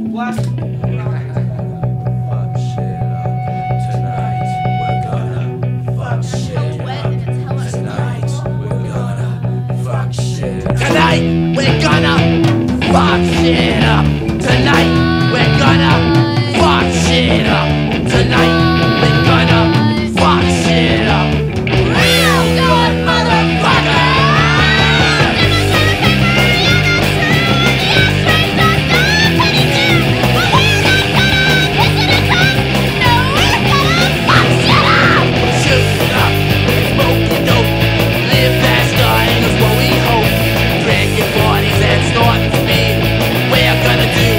What? Fuck shit up. Tonight we're gonna fuck shit up. Tonight we're gonna fuck shit up. Tonight we're gonna fuck shit up. Tonight we're gonna fuck shit up. Tonight we're gonna fuck shit up. Real good motherfucker. Gonna do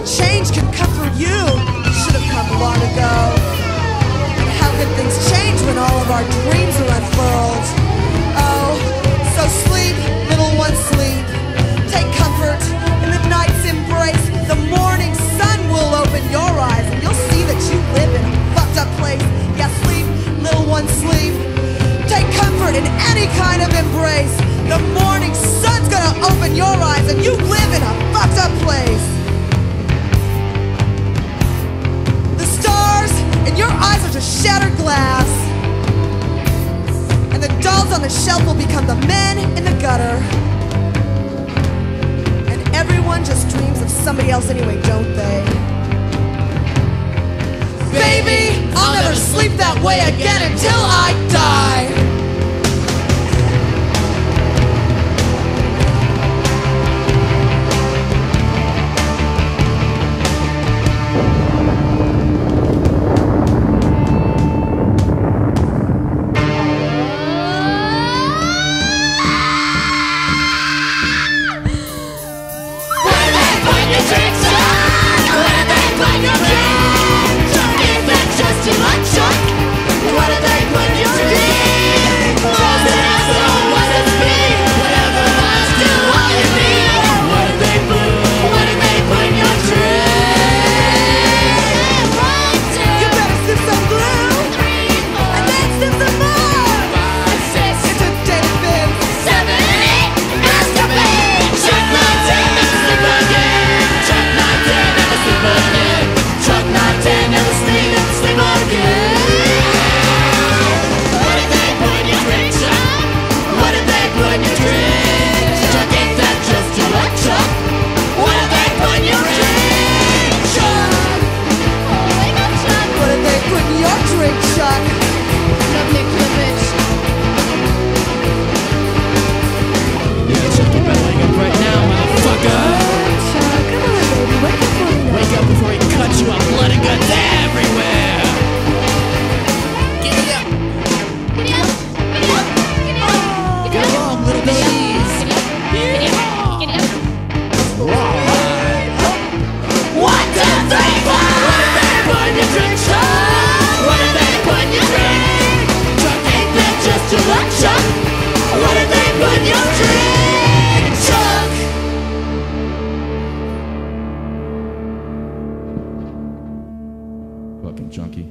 change can come for you should have come long ago. And how can things change when all of our dreams are unfurled? Oh, so sleep, little one, sleep. Take comfort in the night's embrace. The morning sun will open your eyes and you'll see that you live in a fucked up place. Yeah, sleep, little one, sleep. Take comfort in any kind of embrace. The morning sun's gonna open your eyes and you live in a fucked up place. The stars in your eyes are just shattered glass, and the dolls on the shelf will become the men in the gutter. And everyone just dreams of somebody else anyway, don't they? Baby, I'll never sleep that way again until I die. Fucking junkie.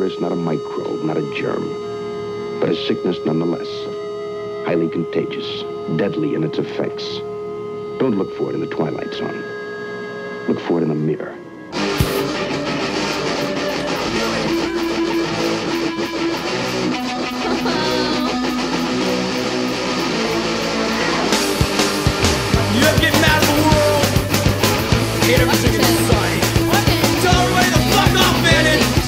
virus, not a microbe, not a germ, but a sickness nonetheless. Highly contagious, deadly in its effects. Don't look for it in the Twilight Zone. Look for it in the mirror. You're getting out of the world. Hate everything in society. Tell everybody the fuck off, man.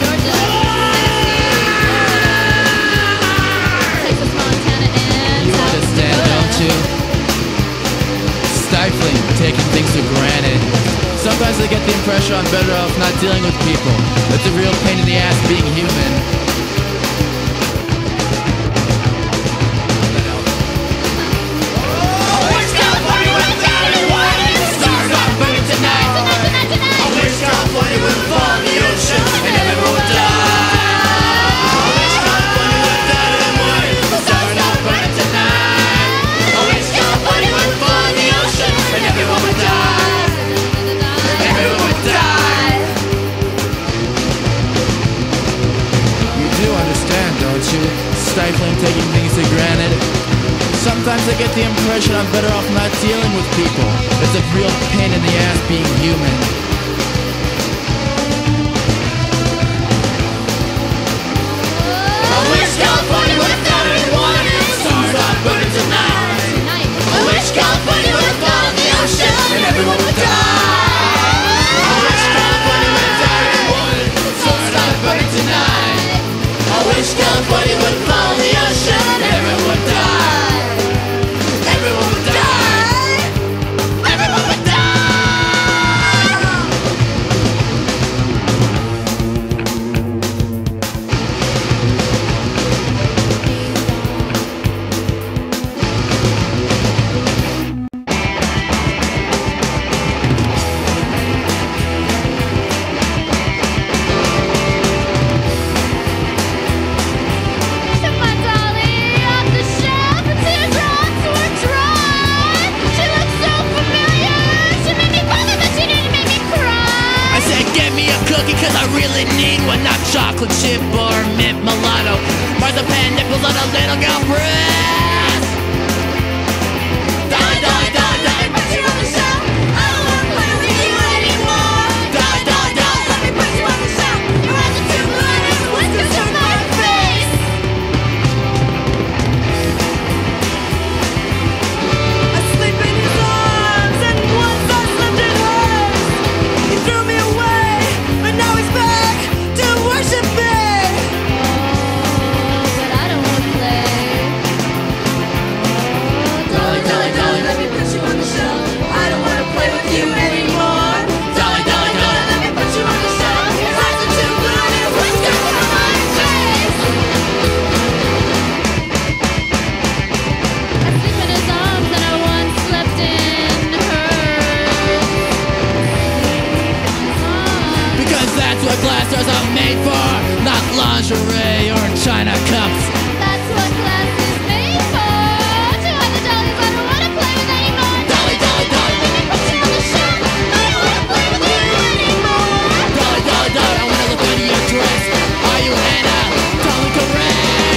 You understand, don't you? Stifling, taking things for granted. Sometimes I get the impression I'm better off not dealing with people. It's a real pain in the ass being human. Stifling, taking things for granted. Sometimes I get the impression I'm better off not dealing with people. It's a real pain in the ass being human. I wish California would have found everyone and stars not burning tonight. I wish California would have found the ocean and everyone would die. I wish California would have found everyone and stars not burning tonight. I wish California would follow the ocean and everyone would die. Everyone would die. Everyone would die. Cause I really need one, not chocolate chip or mint mulatto. Marzipan nipples on a little girl breast. Die, die, die, die, put you on the shelf. I don't wanna play with you anymore. Die, die, die, let me put you on the shelf. Your eyes are too blind and the whiskers on my face. I sleep in his arms, and once I slept in hers. He threw me away, but now he's back to worship me. But I don't wanna play. Dolly, dolly, dolly, let me put you on the shelf. I don't wanna play with you anymore. Dolly, dolly, dolly, let me put you on the shelf. Your eyes are too blue and your whiskers on my face. I sleep in his arms and I once slept in hers. Because that's what glass doors are made for, not lingerie or china cups. That's what glass is made for. To other dollies I don't wanna play with anymore. Dolly, dolly, dolly, let me put you on the shelf. I don't wanna play with you anymore. Dolly, dolly, dolly, I wanna look under your dress. Are you Hannah? Totally correct.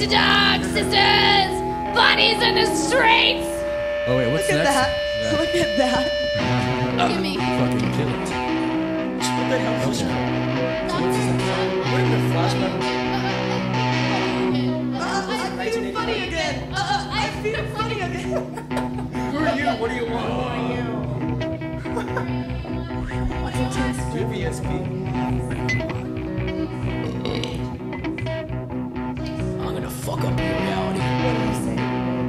dogs, sisters, bunnies in the streets. Oh wait, what's Look at next? that. Look at that. Give me. Fucking kill it. What the hell was that? What in the flashback? I feel funny again. I feel funny again. Who are you? What do you want? Do you have ESP? I'm gonna fuck up your reality. What do you say?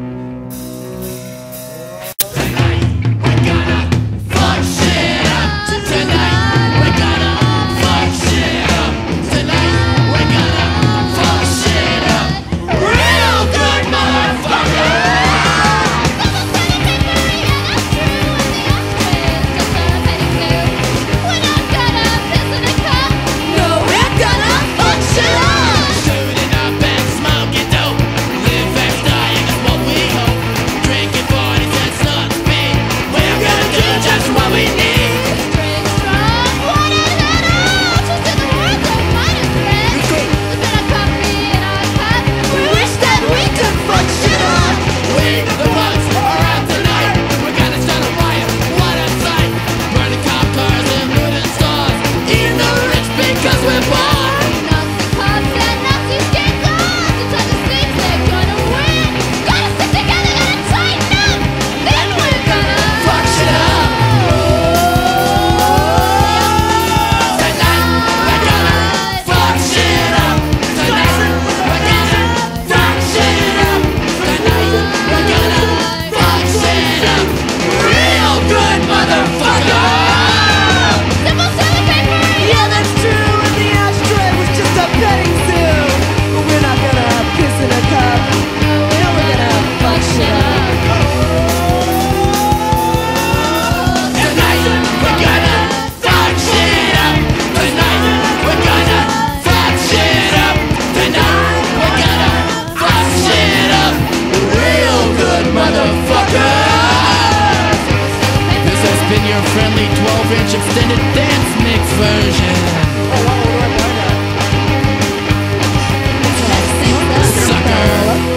Tonight, we're gonna fuck shit up. Tonight, we're gonna fuck shit up. Tonight, we're gonna fuck shit up. Real good, motherfucker! No, we're gonna fuck shit up. Shooting up and smoking dope. Live fast, dying is what we hope. Drinking 40s and slugs speed. We're gonna do just what we need. Drink strong water that all just in the words of mine and friends. There's been a coffee in our cup. We wish that we could fuck shit up. We, the bugs, are out tonight. We're gonna start a riot. What a sight. Burning cop cars and looting stores. Eating the rich because we're bored. Nazi cops and Nazi skin guards. It's all the things they're gonna win. Gotta stick together, gotta tighten up. Then we're gonna Fuck shit up. Tonight, we're gonna fuck shit up. Tonight, we're gonna fuck shit up. Tonight, we're gonna fuck shit up. Real good, motherfucker. Simple toilet paper. Yeah, that's true. And the ashtray was just a petting zoo. But we're not gonna piss in a cup. No, we're gonna fuck shit up. Tonight, we're gonna fuck shit up. Tonight, we're gonna fuck shit up. Tonight, we're gonna fuck shit up. Real good, motherfucker. This has been your friendly 12-inch extended dance mix version. Sucker.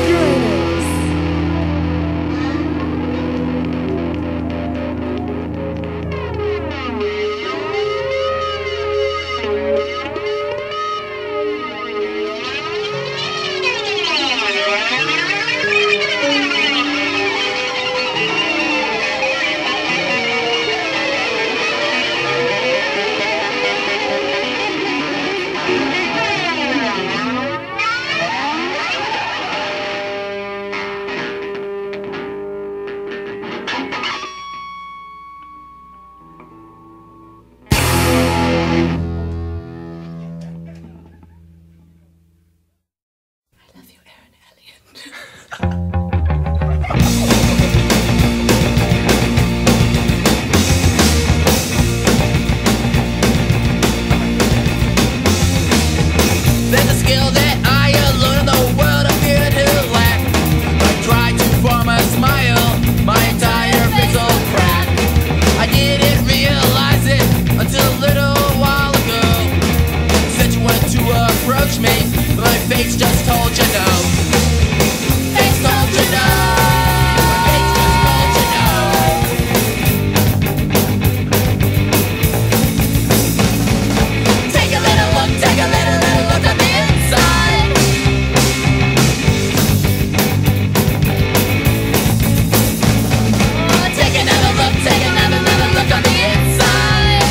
There's a skill that I alone in the world appear to lack. I tried to form a smile, my entire face will crack. I didn't realize it until a little while ago. Said you wanted to approach me, but my face just told you no. Face told you no. My face just told you no. Take a little look, take a little look on the inside. Oh, take another look, take another look on the inside.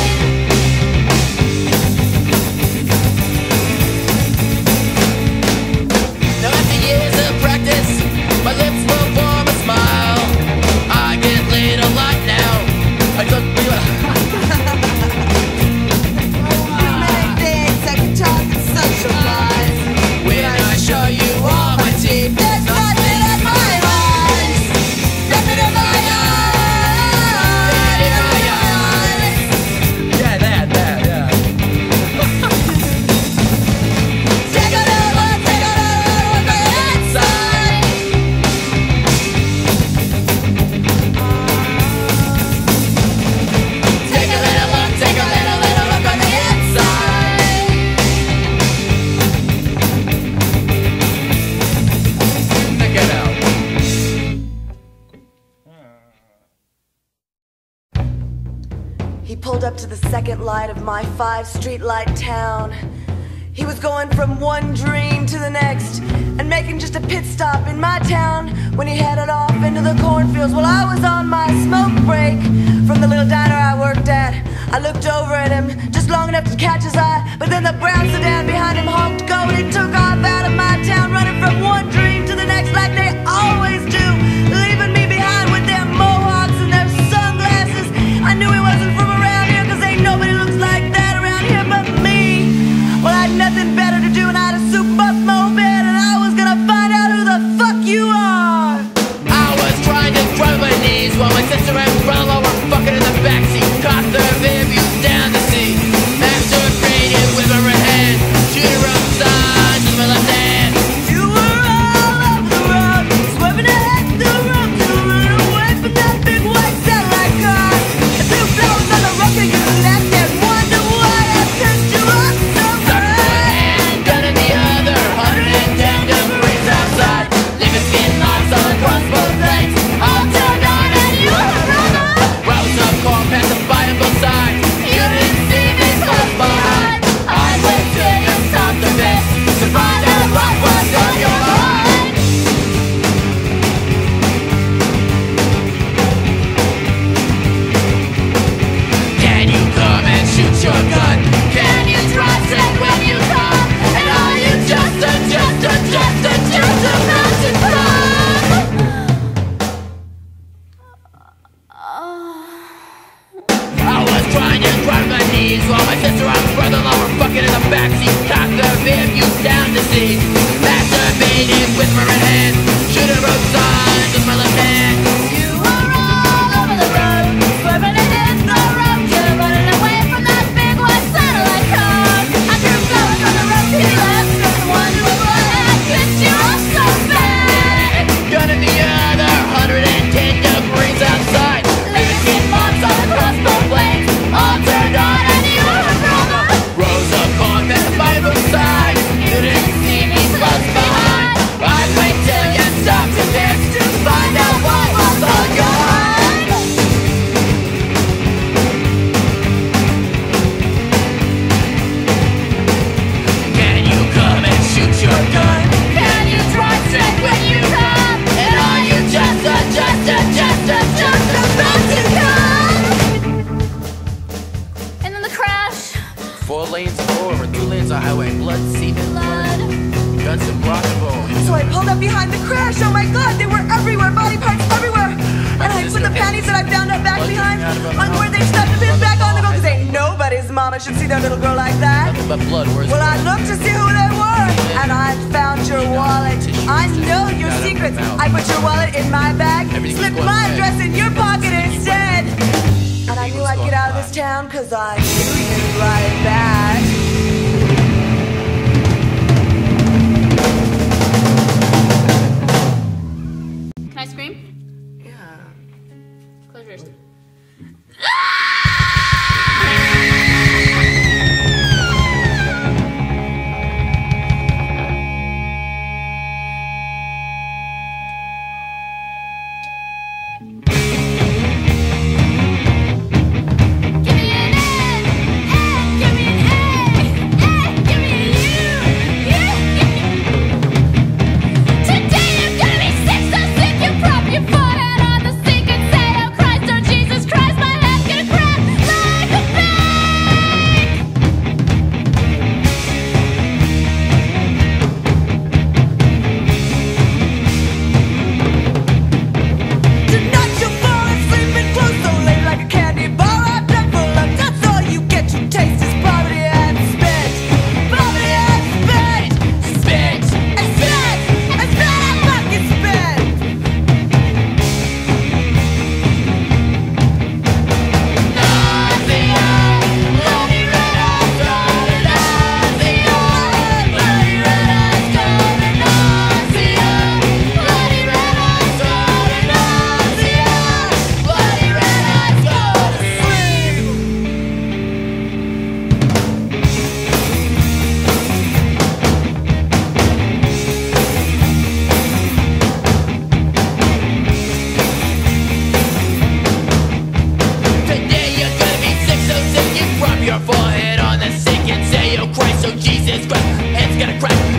Now after years of practice, my lips will form a smile. I get laid a lot now. I took Many things I can talk and socialize. when I show you all my teeth. There's nothing in my eyes. Nothing in my eyes. Yeah, that, yeah. Take a little look on the inside. Take a little look on the inside. pulled up to the second light of my 5-street-light town. He was going from one dream to the next and making just a pit stop in my town when he headed off into the cornfields. Well, I was on my smoke break from the little diner I worked at. I looked over at him just long enough to catch his eye, but then the brown sedan behind him honked go and he took off out of my town, running from one dream to the next like they always do, leaving me behind with their mohawks and their sunglasses. I knew he wasn't from around here, cause ain't nobody looks like that around here but me. Well, I had nothing better to do and I had a soup bus moped and I was gonna find out who the fuck you are. I was trying to dry my knees while my sister and brother were fucking in the backseat. Caught their views down the sea. Masturbated with my right hand. Shooter up signs with my left hand. You were all over the road, swerving ahead through the road to run away from that big white satellite car. I threw flowers on the rock and you left and wonder why I turned you up so bad. Gun in the other, 110 degrees outside. Leaving skin marks all across both legs. All turned on and you were wrong. Rows of corn passed by on both sides. You didn't see me close behind. I wait till you stopped the bit to find out what was on your mind. Can you come and shoot your gun? Can you drive straight when you come? And are you just about to come? I was trying to grind my knees while my sister and brother-in-law were fucking in the backseat. Cocked their views down the sea. Masturbated with my right hand. Shooter road signs with my left hand. You were all over the road, swerving ahead the road, you're running away from that big white satellite car. I threw flowers on the road to your left, and wondered why I kissed you up so bad. Gun in the other, 110 degrees outside. Leaving skin marks all across both legs, all turned on and you were wrong. Rows of corn passed by both sides. You didn't see me close behind. I'd wait till you stopped to pick to find out what was on your mind. Can you come and shoot your gun? Can you drive straight when you come? And are you just about to come? And then the crash, 4 lanes of over, 2 lanes of highway, blood seeping, blood. guns and rock and roll. So I pulled up behind the crash. Oh my god, they were everywhere, body parts everywhere. And I put the panties that I found out back behind on where they stuffed the pins back on the go, cause ain't nobody's mama should see their little girl like that. Nothing but blood, where's Well, I looked to see who they were, and I found your wallet. I know your secrets. I put your wallet in my bag, slipped my address in your pocket instead. And I knew I'd get out of this town, cause I knew you'd ride back. Can I scream? Yeah. Close yours. Give me an end. crack.